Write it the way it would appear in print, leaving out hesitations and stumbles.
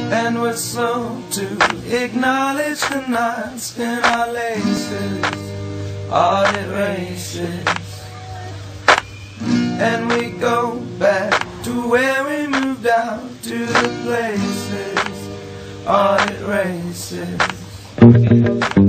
and we're slow to acknowledge the knots in our laces, audit races. And we go back to where we moved out, to the places, audit races.